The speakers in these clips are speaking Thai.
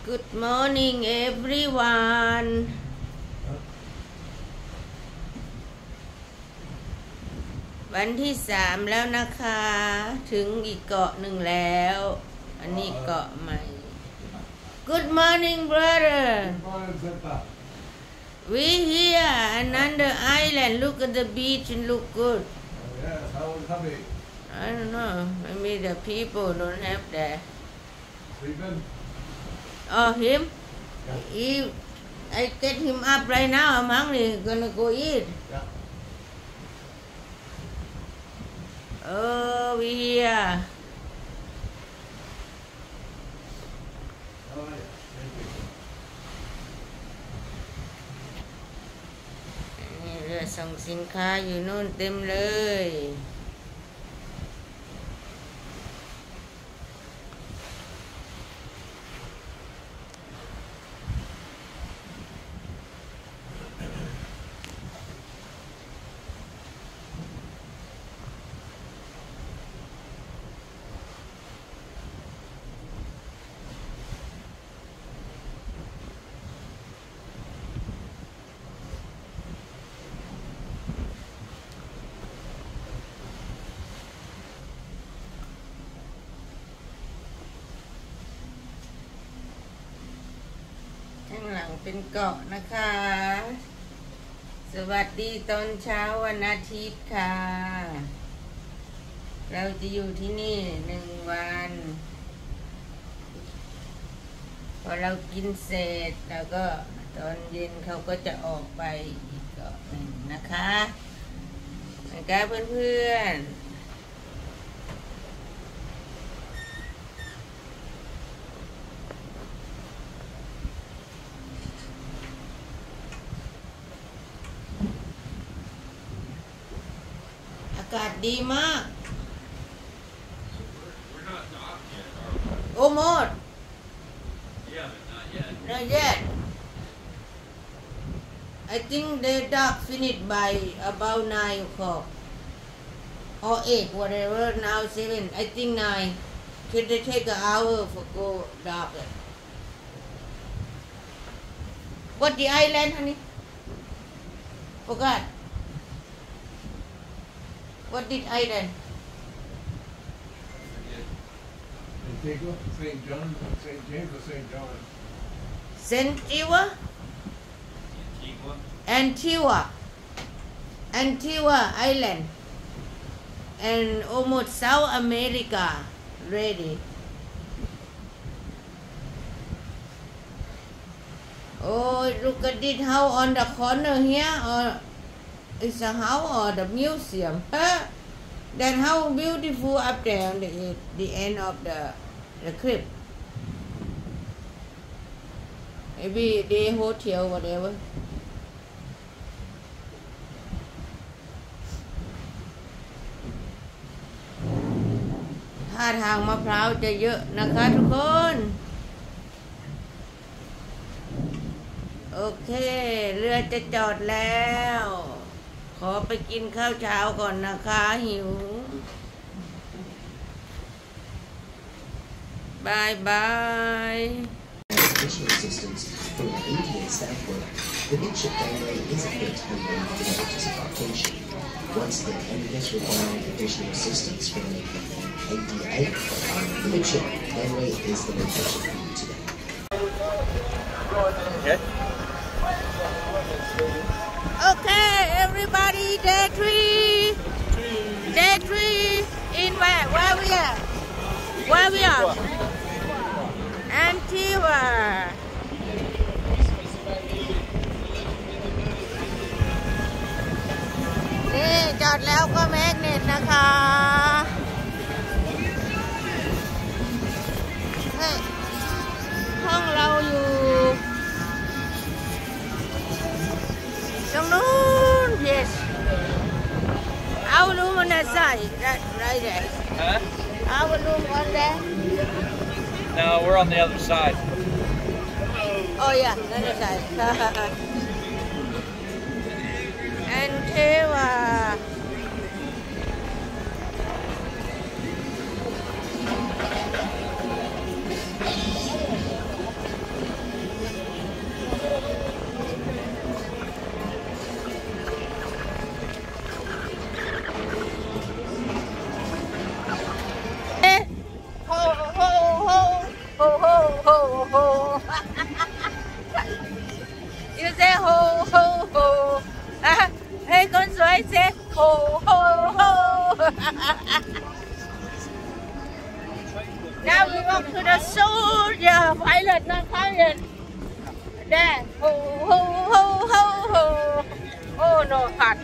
Good morning everyone วันที่3แล้วนะคะถึงอีกเกาะหนึ่งแล้วอันนี้เกาะใหม่ Good morning brother We here another island look at the beach and look good Yes, how was hubby? I don't know maybe the people don't have that Sleeping? Oh him Yeah. He I get him up right now I'm hungry gonna go eat Yeah. Oh we here Oh, yeah. Thank you. นี่เรือส่งสินค้าอยู่นู่นเต็มเลยข้างหลังเป็นเกาะนะคะสวัสดีตอนเช้าวันอาทิตย์ค่ะเราจะอยู่ที่นี่1 วันพอเรากินเสร็จแล้วก็ตอนเย็นเขาก็จะออกไปอีกเกาะหนึ่งนะคะนะคะเพื่อนๆอากาศดีมาก We're not docked yet, are we? โอโมด Yeah, but not yet. Not yet. I think the dock finished by about 9 o'clock or 8, whatever. Now 7. I think 9. Can they take an hour for go dock? What the island, honey? Forgot. What did island? Antigua, St. John, St. James or St. John? Antigua? Antigua? Antigua Island and almost South America ready. Oh, look at it how on the corner here or it's a house or the museum. Huh? Then how beautiful up there on the end of the cliff. Maybe the hotel whatever.ท่าทางมะพร้าวจะเยอะนะคะทุกคน โอเคเรือจะจอดแล้ว ขอไปกินข้าวเช้าก่อนนะคะหิวบายบาย Additional assistance from our Indian staff work, the midship gangway is a fit and ready for emergency embarkation. Once again, MBS requiring additional assistance from the ADA, the midship gangway is the location for you today. Okay. Okay everybody day 3 in where we are Antiguaนี่จอดแล้วก็แมกเนตนะคะเฮ้ยห้องเราอยู่ตรงนู้น yes our room on that side right there Huh? our room on there No, we're on the other side. oh yeah the other side Antigua You say ho ho ho เฮ้ยคนสวย say ho ho ho Now we walk to the soldier pilot, not pilot. There, ho ho ho ho ho. Oh no, hot.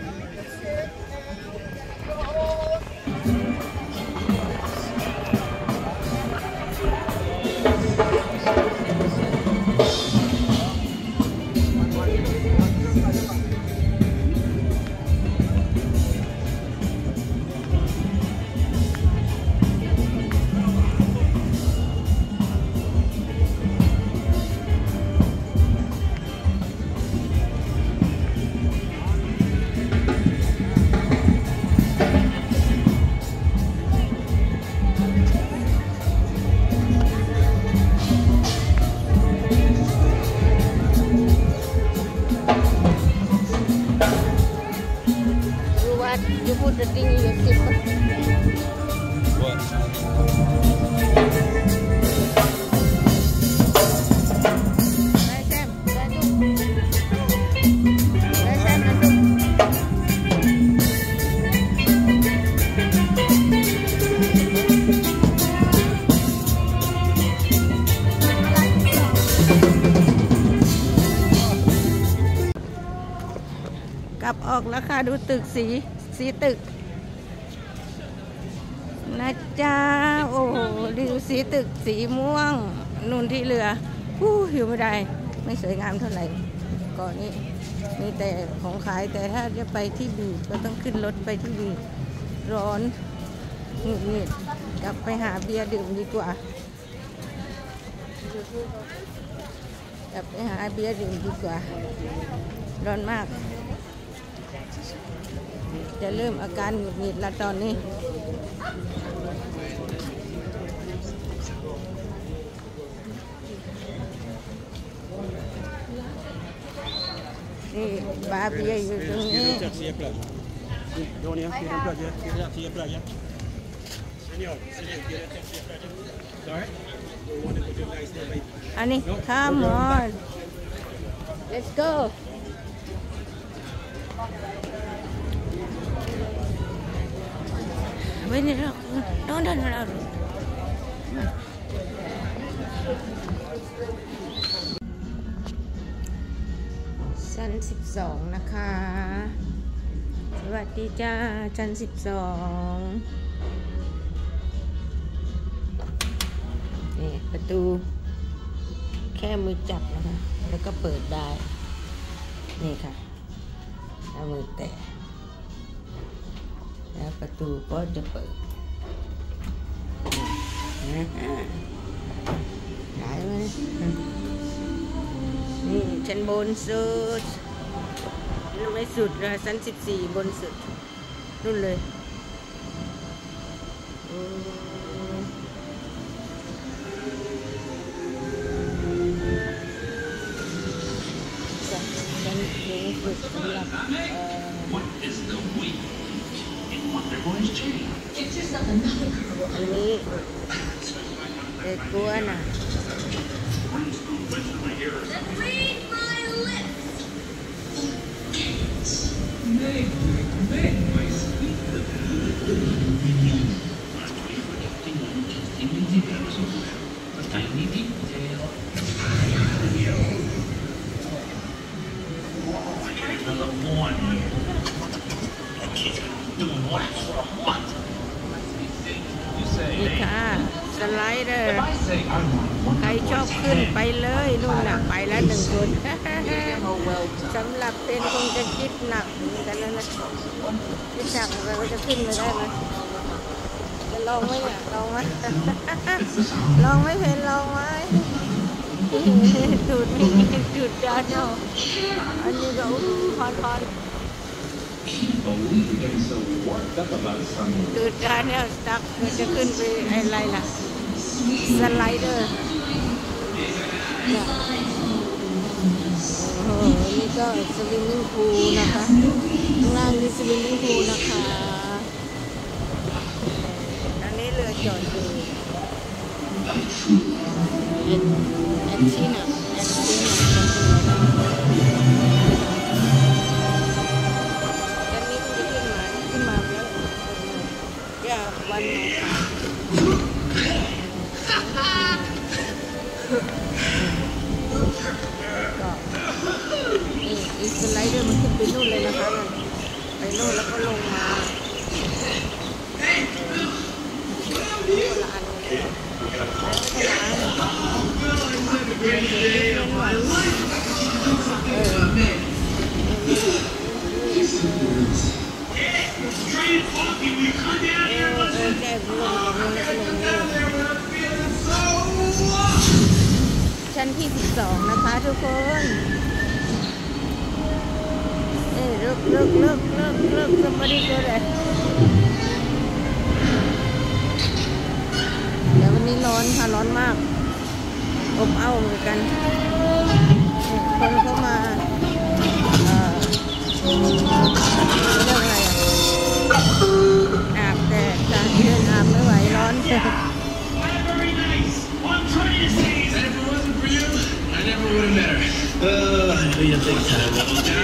กลับออกแล้วค่ะดูตึกสีตึกนะจ๊ะโอ้โหดูสีตึกสีม่วงนู่นที่เรืออยู่ไม่ได้ไม่สวยงามเท่าไหร่ก่อนนี้มีแต่ของขายแต่ถ้าจะไปที่บีชก็ต้องขึ้นรถไปที่บีชร้อนหงุดหงิดกลับไปหาเบียร์ดื่มดีกว่ากลับไปหาเบียร์ดื่มดีกว่าร้อนมากจะเริ่มอาการหงุดหงิดแล้วตอนนี้นี่บาร์เบียอยู่ตรงนี้อันนี้ come on let's go Wait, no.ชั้น12นะคะสวัสดีจ้าชั้น12นี่ประตูแค่มือจับนะคะแล้วก็เปิดได้นี่ค่ะเอามือแตะแล้วประตูก็จะเปิดได้ไหมนี่ชั้นบนสุดไม่สุดนะชั้น14บนสุดนู่นเลยชั้นสูงสุดสำหรับอันนี้เด็กกลัวน่ะนี่ค่ะสไลเดอร์ใครชอบขึ้นไปเลยนู่นน่ะไปแล้ว1 คนสำหรับเป็นคงจะคิดหนักเหมือนกันแล้วนะคิดหนักไปว่าจะขึ้นไปได้ไหมจะลองไหมเนี่ยลองไหมลองไม่เพนลองไหมจุดจานเนาะอันนี้ก็พอนจุดจานเนี่ยตักจะขึ้นไปอะไรล่ะสไลเดอร์โอ้โหนี่ก็สวิมมิ่งพูลนะคะข้างล่างนี่สวิมมิ่งพูลนะคะอันนี้เรือจอดอยู่ Antina, yeah, one more. นี่อีสไลเดอร์มันขึ้นไปนู่นเลยนะคะไปนู่นแล้วก็ลงมาคนละอันชั้นที่12นะคะทุกคนเลิกสมาธิก็เลยเดี๋ยววันนี้ร้อนค่ะร้อนมากอบอ้าวเหมือนกันคนเข้ามาเรื่องอะไรอาบแดดจ้ะเดินอาบไม่ไหวร้อน I never would have met her. I'd be a big time.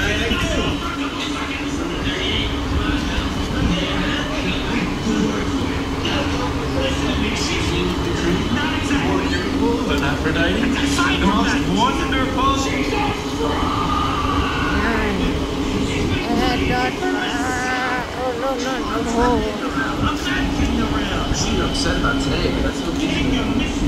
Aphrodite, the most wonderful. You're upset about today, but that's no big deal.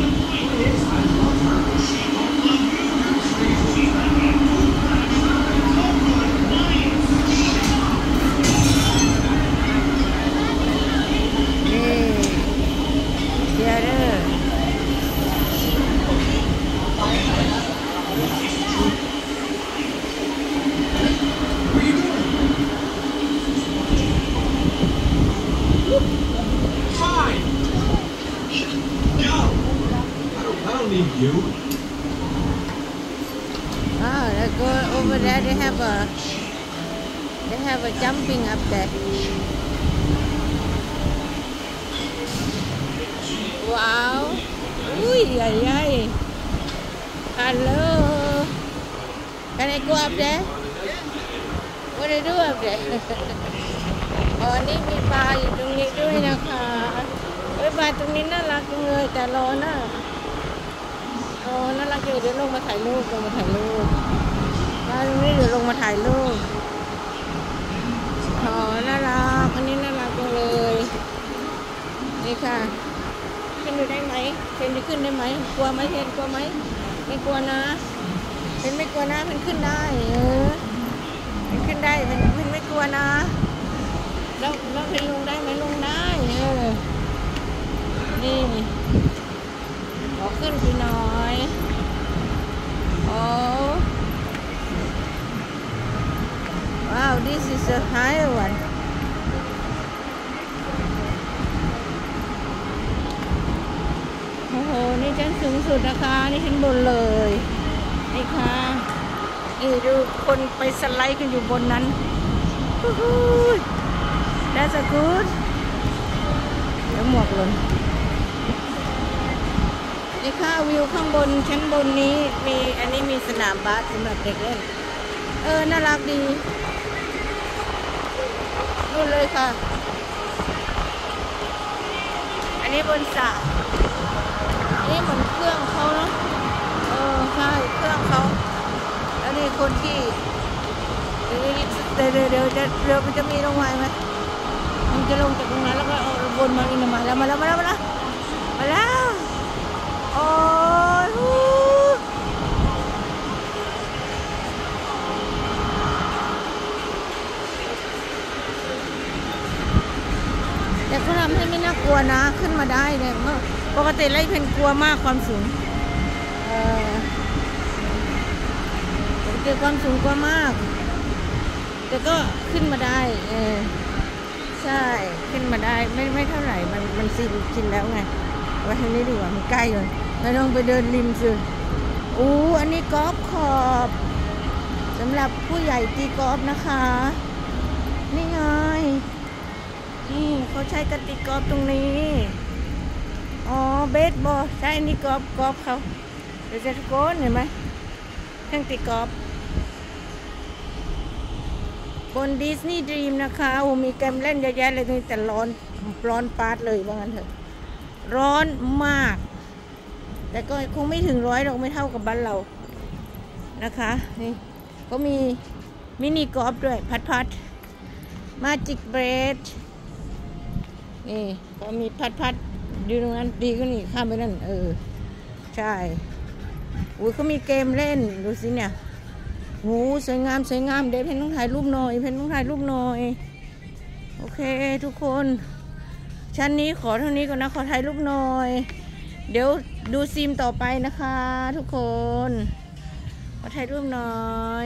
You? Oh, let's go over there. They have a jumping up there. Wow. Ui, ay. Hello. Can I go up there? What do I do up there? อ๋อนี่มีปลาอยู่ตรงนี้ด้วยนะคะปลาตรงนี้น่ารักจังเลยแต่ร้อนน่ะน่ารักเลยเดี๋ยวลงมาถ่ายรูปมาตรงนี้เดี๋ยวลงมาถ่ายรูปน่ารักอันนี้น่ารักจังเลยนี่ค่ะขึ้นได้ไหมเทนจะขึ้นได้ไหมกลัวไหมเทนกลัวไหมไม่กลัวนะเทนไม่กลัวนะมันขึ้นได้มันขึ้นได้มันไม่กลัวนะแล้วเทนลงได้ไหมลงได้นี่ขอขึ้นไปหน่อยWow, this is a higher one. โอ้โหนี่ชั้นสูงสุดนะคะนี่ชั้นบนเลยนี่ค่ะนี่ดูคนไปสไลด์กันอยู่บนนั้นThat's a good แล้วหมวกหล่นนี่ค่ะวิวข้างบนชั้นบนนี้มีอันนี้มีสนามบาสสำหรับเด็กเล่นน่ารักดีนู่นเลยค่ะอันนี้บนสระนี่เหมือนเครื่องเขาเนาะใช่เครื่องเขาแล้วนี่คนที่เดี๋ยวมันจะมีลงมาไหมมันจะลงจากตรงนั้นแล้วก็วนมาอีกมาแล้วโอ้ยแต่เขาทำให้ไม่น่ากลัวนะขึ้นมาได้เนี่ยปกติไล่เพนกลัวมากความสูงปกติความสูงกลัวมากแต่ก็ขึ้นมาได้ใช่ขึ้นมาได้ไม่เท่าไหร่มันชินแล้วไงว่าทางนี้ดีกว่ามันใกล้เลยเราต้องไปเดินริมสิอันนี้กอล์ฟขอบสำหรับผู้ใหญ่ตีกอล์ฟนะคะนี่ไงนี่เขาใช้กันตีกอล์ฟตรงนี้เบสบอลใช่นี่กอล์ฟเขาเดี๋ยวจะทุกคนเห็นไหมเครื่องตีกอล์ฟบนดิสนีย์ดรีมนะคะโอ้มีเกมเล่นเยอะแยะเลยแต่ร้อนปาดเลยว่างั้นเถอะร้อนมากแต่ก็คงไม่ถึง100หรอกไม่เท่ากับบ้านเรานะคะนี่ก็มีมินิกอล์ฟด้วยพัดมาจิกเบรดนี่ก็มีพัดดูตรงนั้นดีก็นี่ข้ามไปนั่นใช่อุ้ยเขามีเกมเล่นดูสิเนี่ยโหสวยงามเดี๋ยวเพนต้องถ่ายรูปหน่อยโอเคทุกคนชั้นนี้ขอเท่านี้ก่อนนะขอถ่ายรูปหน่อยเดี๋ยวดูซีมต่อไปนะคะทุกคนขอถ่ายรูปหน่อย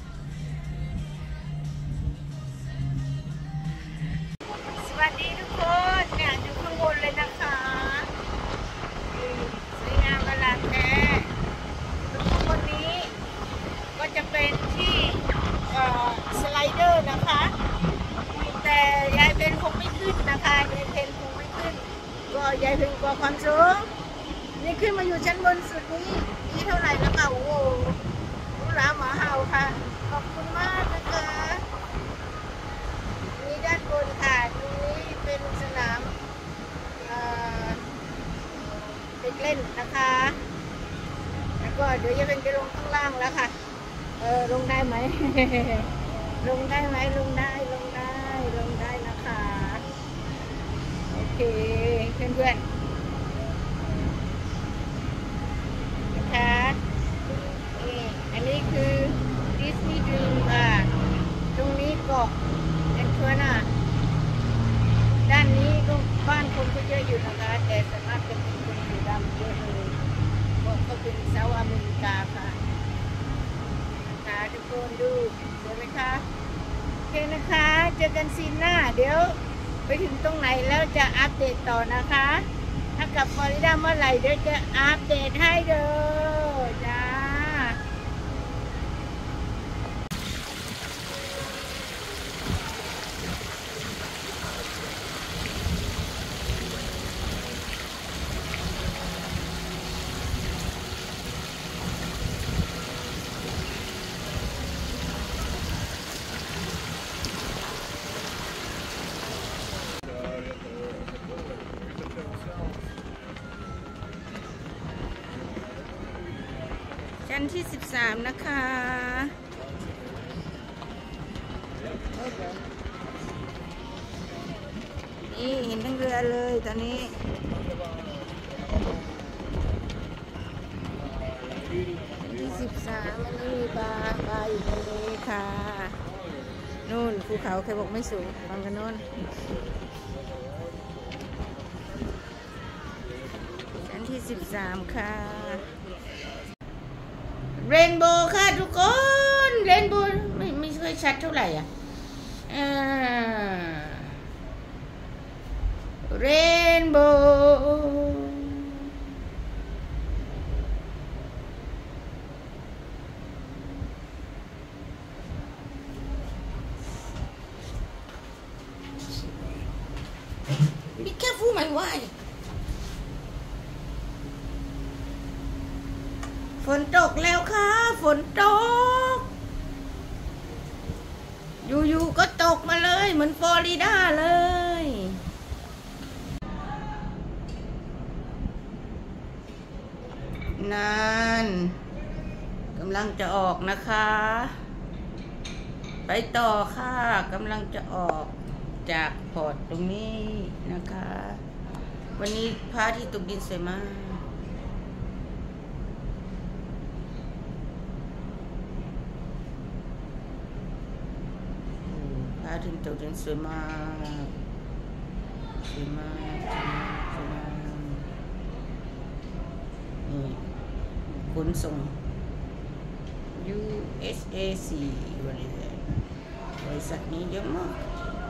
สวัสดีทุกคนเนี่ยอยู่ข้างบนเลยนะคะสวยงามอลามแท้ตรงข้างบนนี้ก็จะเป็นที่สไลเดอร์นะคะแต่ยายเพนคงไม่ขึ้นนะคะยายเพนคงไม่ขึ้นก็ยายเพนกลัวความสูงนี่ขึ้นมาอยู่ชั้นบนสุดนี่เท่าไหร่แล้วค่ะโอ้โหรู้ราหมาเห่าค่ะขอบคุณมากนะคะนี่ด้านบนค่ะตรงนี้เป็นสนามเด็กเล่นนะคะแล้วก็เดี๋ยวยายเพนจะลงข้างล่างแล้วค่ะลงได้ไหม ลงได้นะคะโอเคเพื่อนๆนะคะอันนี้คือดิสนีย์ดรีมตรงนี้เกาะแอนทัวนาด้านนี้ก็บ้านคนก็เยอะอยู่นะคะแต่สามารถเป็นคนสีดำเยอะเลยก็เป็นเซาท์อเมริกาค่ะทุกคนดูสวยไหมคะโอเคนะคะเจอกันซีนหน้าเดี๋ยวไปถึงตรงไหนแล้วจะอัปเดตต่อนะคะถ้ากลับฟลอริดาเมื่อไหร่เดี๋ยวจะอัปเดตให้เด้อจ้าชั้นที่13นะคะนี่เห็นทั้งเรือเลยตอนนี้ที่13มันนี่มีปลาอยู่ตรงนี้ค่ะนู่นภูเขาใครบอกไม่สูงฟังกันนู่นชั้นที่13ค่ะเรนโบว์ค่ะทุกคนเรนโบว์ไม่ค่อยชัดเท่าไหร่เรนโบว์Be careful my wifeฝนตกแล้วค่ะฝนตกอยู่ๆก็ตกมาเลยเหมือนฟลอริดาเลยนั่นกำลังจะออกนะคะไปต่อค่ะกำลังจะออกจากพอร์ตตรงนี้นะคะวันนี้พระอาทิตย์ตกดินสวยมากพระอาทิตย์ตกดินสวยมากนี่ขนส่ง USAC บริษัทนี้เยอะมาก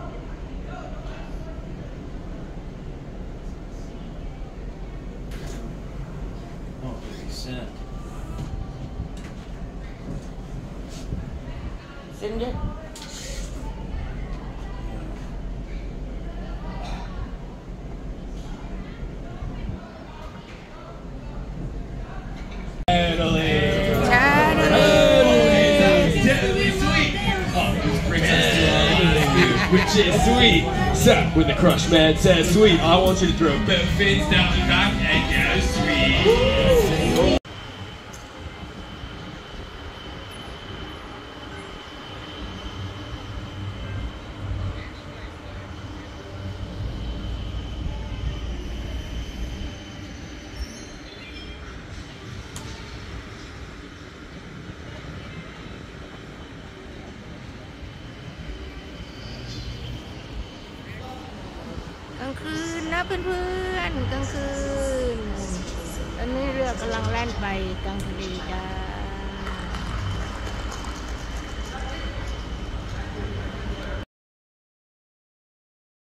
เส้นเยอะ which is sweet. So, when the crush man says sweet, I want you to throw both fins down the back and go sweet. กลางคืนนะเพื่อนๆกลางคืนตอนนี้เรือกำลังแล่นไปกลางทะเลจ้า